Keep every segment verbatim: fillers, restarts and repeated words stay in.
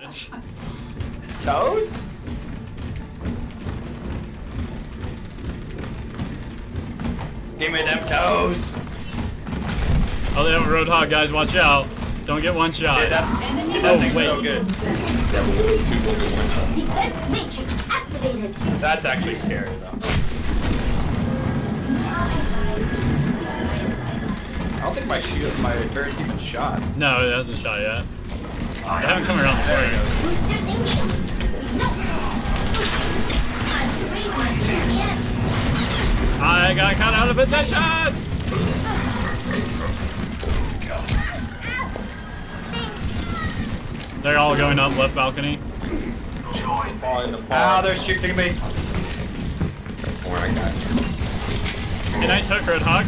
Toes? Give me them toes. Oh, they have a Roadhog, guys. Watch out. Don't get one shot. Yeah, that, yeah, that oh, thing's wait. so good. Yeah, but we'll two will get one shot. Defense matrix activated. That's actually scary, though. I don't think my shield, my turret's even shot. No, it hasn't shot yet. They haven't come around the There it corner. goes. Boosters engaged. No. Time to raise my A P M. I got caught out of position! They're all going up left balcony. Fall in the Ah, park. they're shooting me. Oh, I got you. Hey, nice hook, Roadhog.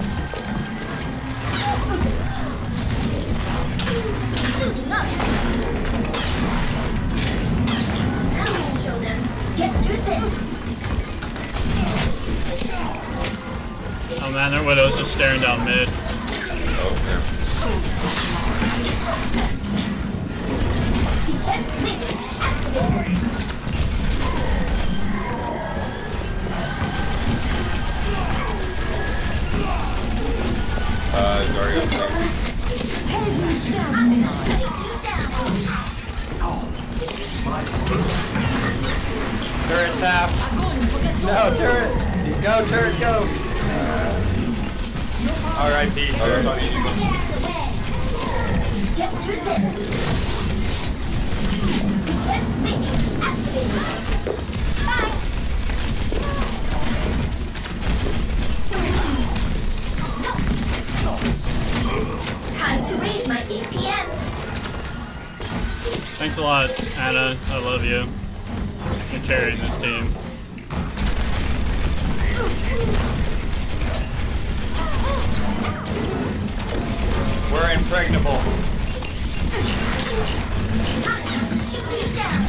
Suiting up. Now we can show them. Get through this. Oh man, their Widow's just staring down mid. Oh, yeah. Defense matrix activated. Uh, Zarya got something. Turret tap. No, turret. Go, turret, go. Uh, R I P Oh, that's on you. Get through this. Defense matrix activated. Bye. Time to raise my A P M. Thanks a lot, Anna. I love you. You're carrying this team. We're impregnable. Shoot you down.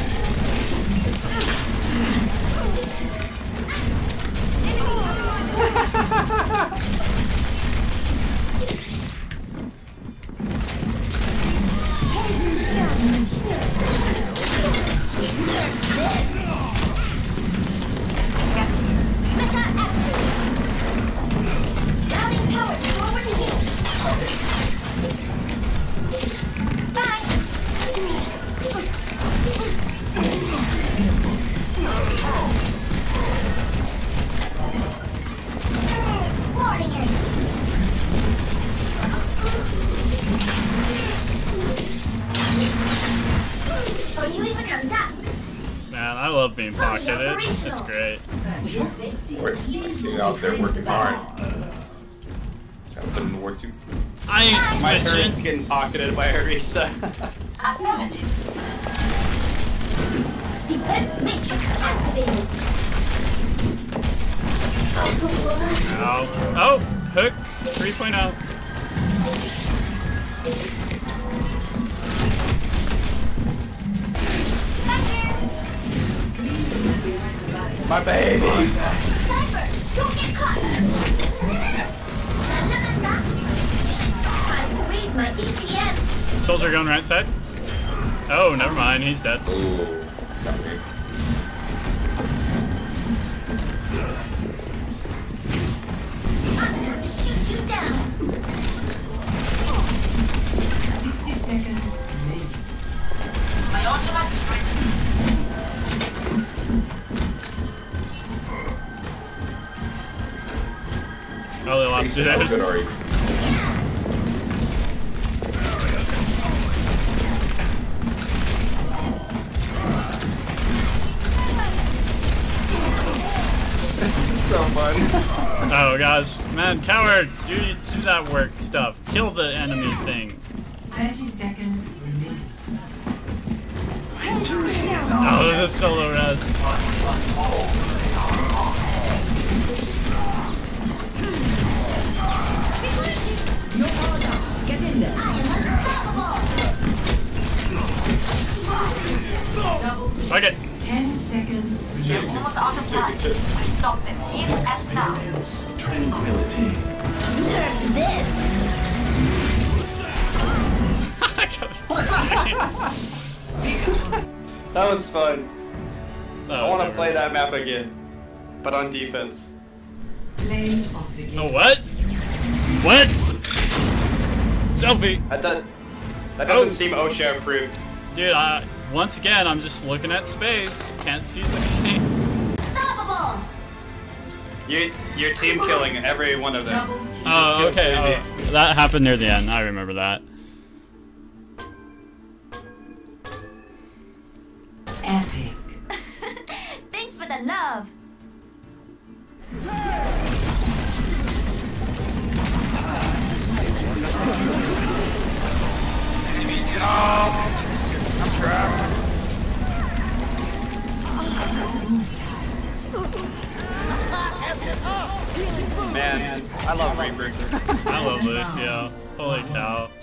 Routing power forward here. Bye. Flooding it. Oh, you even done that? Man, I love being pocketed. It's great. Of course, I see you out there working hard. Gotta put in the work too. I ain't My switching. turret's getting pocketed by Arisa. Defense matrix activated. Ow. Oh, hook three point oh. My baby. Sniper, don't get caught. Time to raise my A P M. Soldier going right side. Oh, never mind. He's dead. Ooh, got me. I'm going to shoot you down. sixty seconds remaining. My automatic ready. Oh, they lost Good it. already. This is so fun. Oh gosh, man, coward, do do that work stuff. Kill the enemy thing. thirty seconds remaining. Oh, this is solo res. Get in there. I am unstoppable. Fuck it. ten seconds remaining. Almost out of time. We stop them here and now. Experience tranquility. Turn this. That was fun. That I was want to over. play that map again, but on defense. Play of the game. Oh, what? What? Selfie. That does, that doesn't Oh. seem OSHA approved. Dude, I, once again, I'm just looking at space. Can't see the game. Unstoppable! You, you're team killing every one of them. Double kill. Oh, Just okay. go Oh, that happened near the end. I remember that. Epic. Thanks for the love. Man, I love Reaper. I love this, yeah. Holy cow.